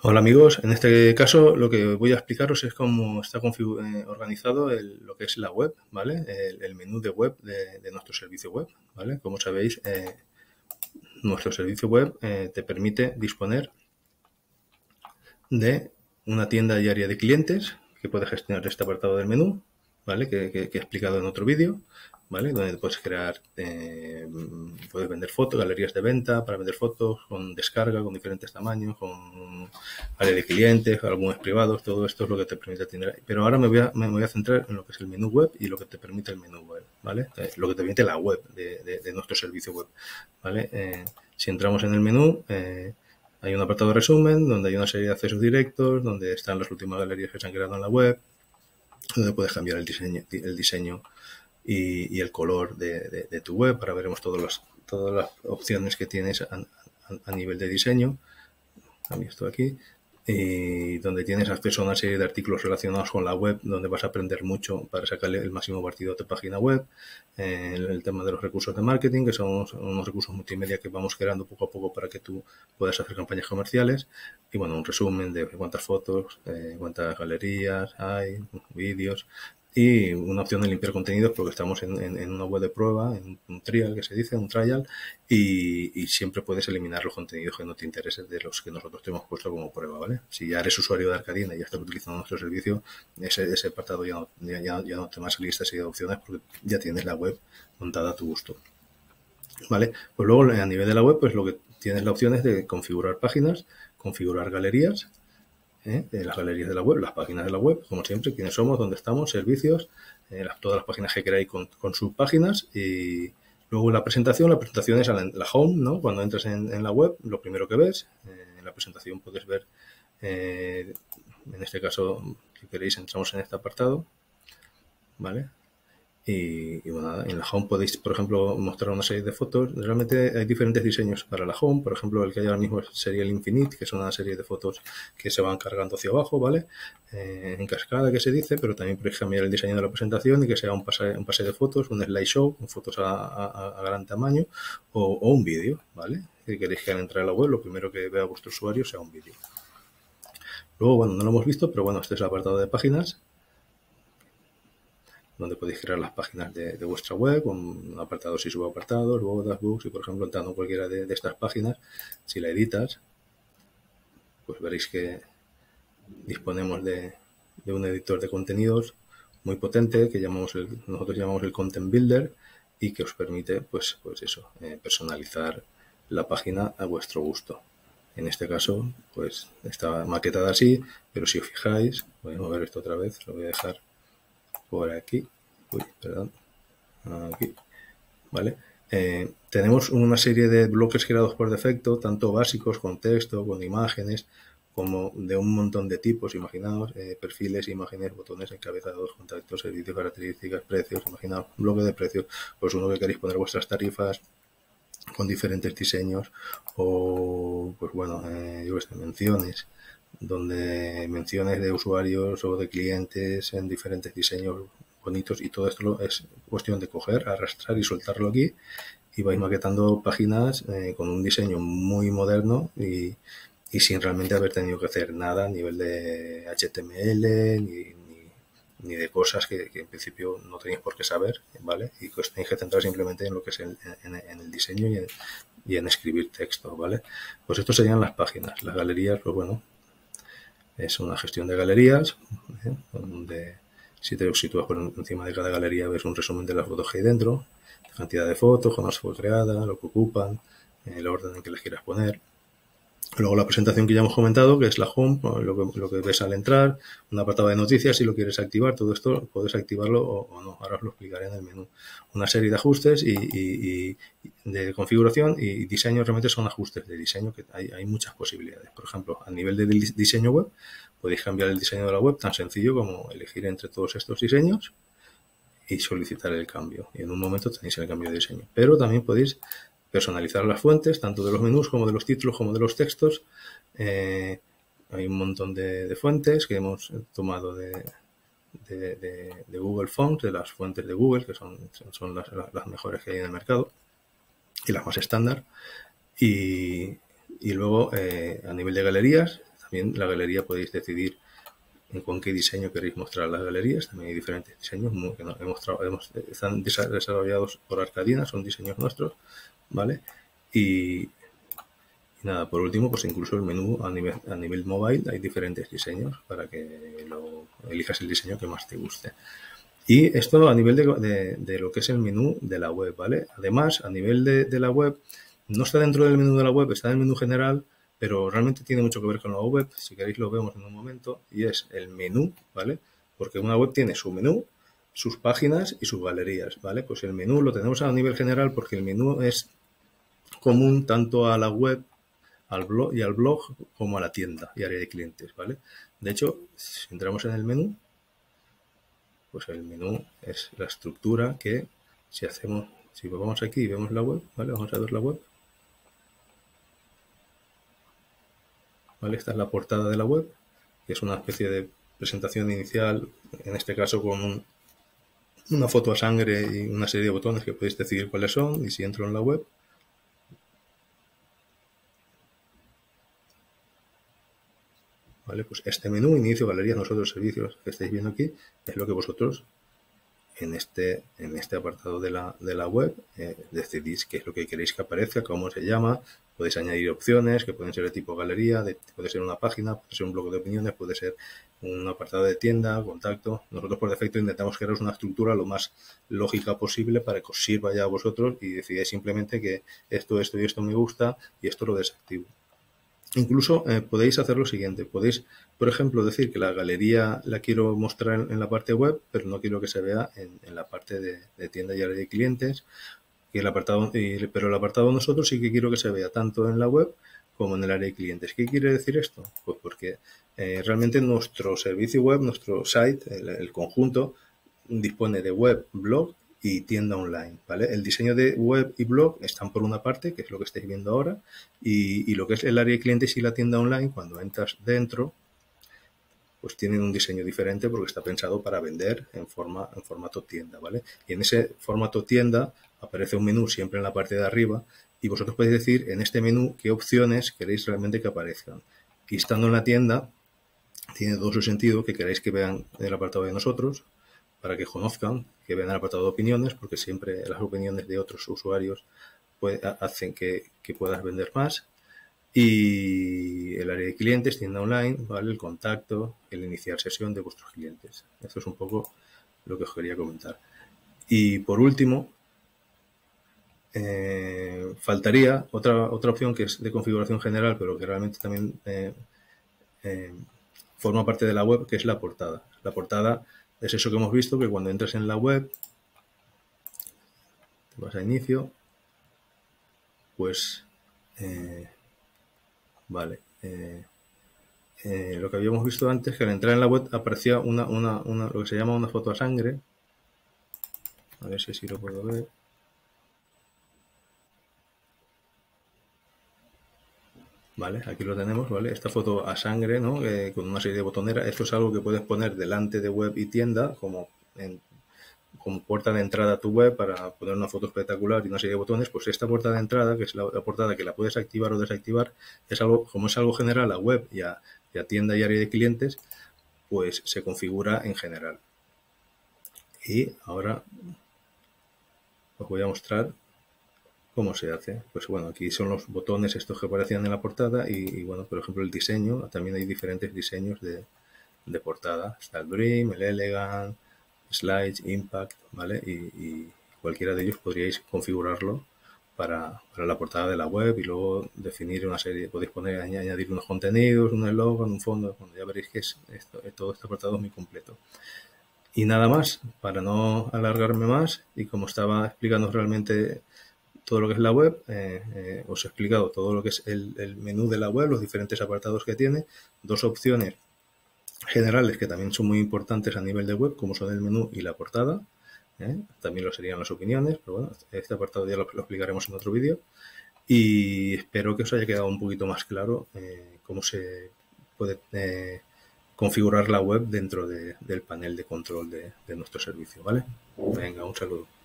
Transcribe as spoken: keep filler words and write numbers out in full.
Hola amigos, en este caso lo que voy a explicaros es cómo está eh, organizado el, lo que es la web, ¿vale? El, el menú de web de, de nuestro servicio web, ¿vale? Como sabéis, eh, nuestro servicio web eh, te permite disponer de una tienda diaria de clientes que puede gestionar este apartado del menú, ¿vale? Que, que, que he explicado en otro vídeo, ¿vale? Donde puedes crear, eh, puedes vender fotos, galerías de venta para vender fotos con descarga, con diferentes tamaños, con área de clientes, álbumes privados, todo esto es lo que te permite tener. Pero ahora me voy, a, me voy a centrar en lo que es el menú web y lo que te permite el menú web, ¿vale? Lo que te permite la web de, de, de nuestro servicio web, ¿vale? Eh, si entramos en el menú, eh, hay un apartado de resumen donde hay una serie de accesos directos, donde están las últimas galerías que se han creado en la web, donde puedes cambiar el diseño, el diseño y, y el color de, de, de, tu web. Ahora veremos todas las, todas las opciones que tienes a, a, a nivel de diseño. Cambio esto aquí. Y donde tienes acceso a una serie de artículos relacionados con la web, donde vas a aprender mucho para sacarle el máximo partido a tu página web. Eh, el, el tema de los recursos de marketing, que son unos, unos recursos multimedia que vamos creando poco a poco para que tú puedas hacer campañas comerciales. Y bueno, un resumen de cuántas fotos, eh, cuántas galerías hay, vídeos. Y una opción de limpiar contenidos porque estamos en, en, en una web de prueba, en un trial que se dice, un trial, y, y siempre puedes eliminar los contenidos que no te interesen de los que nosotros te hemos puesto como prueba, ¿vale? Si ya eres usuario de Arcadina y ya estás utilizando nuestro servicio, ese, ese apartado ya no, ya, ya no te va a salir esta serie de opciones porque ya tienes la web montada a tu gusto, ¿vale? Pues luego a nivel de la web, pues lo que tienes la opción es de configurar páginas, configurar galerías, ¿eh? De las galerías de la web, las páginas de la web, como siempre, quiénes somos, dónde estamos, servicios, eh, las, todas las páginas que queráis con, con sus páginas. Y luego la presentación, la presentación es la, la home, ¿no? Cuando entras en, en la web, lo primero que ves, eh, en la presentación puedes ver, eh, en este caso, si queréis, entramos en este apartado, ¿vale? Y, y bueno, en la home podéis, por ejemplo, mostrar una serie de fotos. Realmente hay diferentes diseños para la home. Por ejemplo, el que hay ahora mismo sería el Infinite, que es una serie de fotos que se van cargando hacia abajo, ¿vale? Eh, en cascada, que se dice, pero también podéis cambiar el diseño de la presentación y que sea un pase, un pase de fotos, un slideshow, con fotos a, a, a gran tamaño, o, o un vídeo, ¿vale? Si queréis que al entrar a la web, lo primero que vea vuestro usuario sea un vídeo. Luego, bueno, no lo hemos visto, pero bueno, este es el apartado de páginas, donde podéis crear las páginas de, de vuestra web, con apartados y subapartados, luego dashbooks, y por ejemplo entrando en cualquiera de, de estas páginas, si la editas, pues veréis que disponemos de, de un editor de contenidos muy potente que llamamos el, nosotros llamamos el Content Builder, y que os permite, pues, pues eso, eh, personalizar la página a vuestro gusto. En este caso, pues está maquetada así, pero si os fijáis, voy a mover esto otra vez, lo voy a dejar por aquí, uy, perdón, aquí, ¿vale? Eh, tenemos una serie de bloques creados por defecto, tanto básicos, con texto, con imágenes, como de un montón de tipos, imaginaos, eh, perfiles, imágenes, botones, encabezados, contactos, servicios, características, precios, imaginaos, un bloque de precios, pues uno que queréis poner vuestras tarifas con diferentes diseños, o, pues bueno, eh, yo sé, menciones, donde menciones de usuarios o de clientes en diferentes diseños bonitos, y todo esto es cuestión de coger, arrastrar y soltarlo aquí, y vais maquetando páginas eh, con un diseño muy moderno y, y sin realmente haber tenido que hacer nada a nivel de H T M L ni, ni, ni de cosas que, que en principio no tenéis por qué saber, ¿vale? Y que os tenéis que centrar simplemente en lo que es el, en, en el diseño y en, y en escribir texto, ¿vale? Pues esto serían las páginas. Las galerías, pues bueno, es una gestión de galerías, ¿eh? Donde si te sitúas por encima de cada galería ves un resumen de las fotos que hay dentro, la cantidad de fotos, cuándo se fue creada, lo que ocupan, el orden en que las quieras poner. Luego la presentación que ya hemos comentado, que es la home, lo que, lo que ves al entrar, un apartado de noticias, si lo quieres activar, todo esto puedes activarlo o, o no, ahora os lo explicaré en el menú. Una serie de ajustes y, y, y de configuración y diseño, realmente son ajustes de diseño, que hay, hay muchas posibilidades. Por ejemplo, a nivel de diseño web, podéis cambiar el diseño de la web tan sencillo como elegir entre todos estos diseños y solicitar el cambio. Y en un momento tenéis el cambio de diseño. Pero también podéis personalizar las fuentes, tanto de los menús como de los títulos, como de los textos. Eh, hay un montón de, de fuentes que hemos tomado de, de, de, de Google Fonts, de las fuentes de Google, que son, son las, las mejores que hay en el mercado y las más estándar. Y, y luego, eh, a nivel de galerías, también la galería podéis decidir con qué diseño queréis mostrar las galerías. También hay diferentes diseños que no, hemos, hemos, están desarrollados por Arcadina, son diseños nuestros, ¿vale? Y, y nada, por último, pues incluso el menú a nivel, a nivel mobile hay diferentes diseños para que lo, elijas el diseño que más te guste. Y esto a nivel de, de, de lo que es el menú de la web, ¿vale? Además, a nivel de, de la web, no está dentro del menú de la web, está en el menú general, pero realmente tiene mucho que ver con la web. Si queréis lo vemos en un momento, y es el menú, ¿vale? Porque una web tiene su menú, sus páginas y sus galerías, ¿vale? Pues el menú lo tenemos a nivel general porque el menú es común tanto a la web al blog y al blog como a la tienda y área de clientes, ¿vale? De hecho, si entramos en el menú, pues el menú es la estructura que si hacemos, si vamos aquí y vemos la web, ¿vale? Vamos a ver la web. ¿Vale? Esta es la portada de la web, que es una especie de presentación inicial, en este caso con un, una foto a sangre y una serie de botones que podéis decidir cuáles son. Y si entro en la web, ¿vale? Pues este menú, inicio, galerías, nosotros, servicios que estáis viendo aquí, es lo que vosotros en este, en este apartado de la, de la web eh, decidís qué es lo que queréis que aparezca, cómo se llama. Podéis añadir opciones que pueden ser de tipo galería, de, puede ser una página, puede ser un blog de opiniones, puede ser un apartado de tienda, contacto. Nosotros por defecto intentamos crearos una estructura lo más lógica posible para que os sirva ya a vosotros y decidáis simplemente que esto, esto y esto me gusta y esto lo desactivo. Incluso eh, podéis hacer lo siguiente, podéis, por ejemplo, decir que la galería la quiero mostrar en, en la parte web, pero no quiero que se vea en, en la parte de, de tienda y área de clientes, y el apartado, y, pero el apartado nosotros sí que quiero que se vea tanto en la web como en el área de clientes. ¿Qué quiere decir esto? Pues porque eh, realmente nuestro servicio web, nuestro site, el, el conjunto, dispone de web, blog y tienda online, ¿vale? El diseño de web y blog están por una parte, que es lo que estáis viendo ahora, y, y lo que es el área de clientes y la tienda online, cuando entras dentro, pues tienen un diseño diferente porque está pensado para vender en forma en formato tienda, ¿vale? Y en ese formato tienda aparece un menú siempre en la parte de arriba y vosotros podéis decir en este menú qué opciones queréis realmente que aparezcan. Y estando en la tienda, tiene todo su sentido que queráis que vean el apartado de nosotros, para que conozcan, que vean el apartado de opiniones, porque siempre las opiniones de otros usuarios puede, hacen que, que puedas vender más. Y el área de clientes, tienda online, ¿vale? El contacto, el iniciar sesión de vuestros clientes. Esto es un poco lo que os quería comentar. Y por último, eh, faltaría otra, otra opción que es de configuración general, pero que realmente también eh, eh, forma parte de la web, que es la portada. La portada es eso que hemos visto, que cuando entras en la web, te vas a inicio, pues, eh, vale, eh, eh, lo que habíamos visto antes, que al entrar en la web aparecía una, una, una, lo que se llama una foto a sangre. A ver si así lo puedo ver. Vale, aquí lo tenemos, ¿vale? Esta foto a sangre, ¿no? Eh, con una serie de botoneras. Esto es algo que puedes poner delante de web y tienda, como en, como puerta de entrada a tu web para poner una foto espectacular y una serie de botones. Pues esta puerta de entrada, que es la, la portada que la puedes activar o desactivar, es algo, como es algo general a web y a, y a tienda y área de clientes, pues se configura en general. Y ahora os voy a mostrar ¿cómo se hace? Pues bueno, aquí son los botones estos que aparecían en la portada y, y bueno, por ejemplo el diseño, también hay diferentes diseños de, de portada. Está el Dream, el Elegant, Slides, Impact, ¿vale? Y, y cualquiera de ellos podríais configurarlo para, para la portada de la web y luego definir una serie, podéis poner, añadir unos contenidos, un eslogan, un fondo, bueno, ya veréis que es esto, todo este apartado es muy completo. Y nada más, para no alargarme más y como estaba explicando realmente todo lo que es la web, eh, eh, os he explicado todo lo que es el, el menú de la web, los diferentes apartados que tiene, dos opciones generales que también son muy importantes a nivel de web, como son el menú y la portada, ¿eh? También lo serían las opiniones, pero bueno, este apartado ya lo, lo explicaremos en otro vídeo y espero que os haya quedado un poquito más claro eh, cómo se puede eh, configurar la web dentro de, del panel de control de, de nuestro servicio, ¿vale? Venga, un saludo.